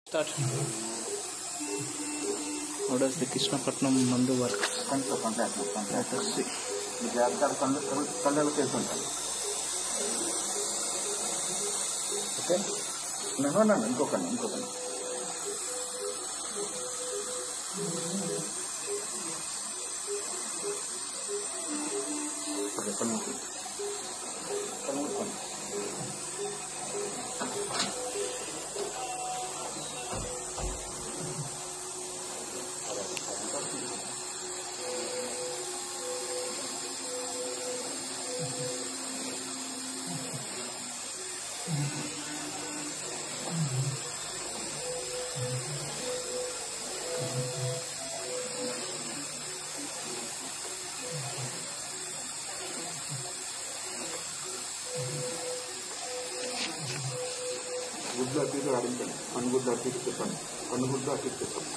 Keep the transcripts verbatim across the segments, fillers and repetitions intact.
Start. What is the Krishnapatnam Mandu work? Control, contact, contact. Let us see. The job that control, control location. Okay? No, no, no, no. Go, go, go, go. Okay, come on. Come on, come on. గుడ్డు అటు ఇటు ఆడించండి కనుగుడ్డు అటు ఇటు చెప్పండి కనుగుడ్డు అటు ఇటు చెప్పండి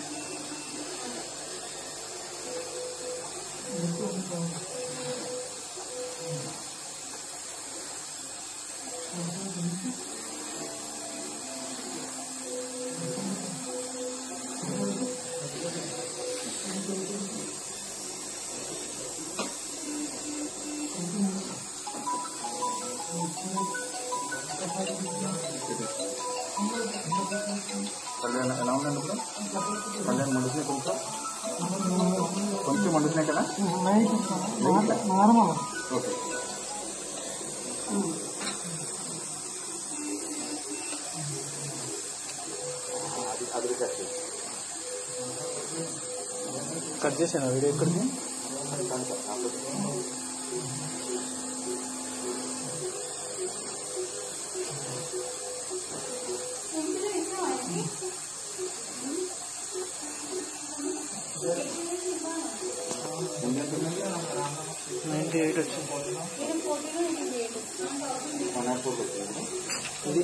కళ్యాణ ఎలా ఉందండి ఇప్పుడు కళ్యాణ్ మండుతున్నాయి కొంచెం కొంచెం మండుతున్నాయి కదా ఓకే అది కట్ చేసి కట్ చేసాను వీడియో ఎక్కడికి నైంటీ ఎయిట్ వచ్చింది ఇది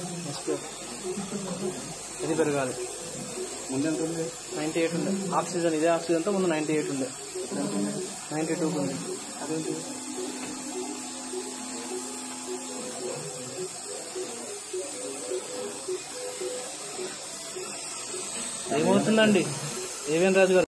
ఇది పెరగాలి ముందు ఎంత ఉంది నైంటీ ఎయిట్ ఉండే ఆక్సిజన్ ఇదే ఆక్సిజన్తో ముందు నైంటీ ఎయిట్ ఉండే నైంటీ టూకి ఉంది అదేంటి ఏమవుతుందండి ఏవేం రాజు గారు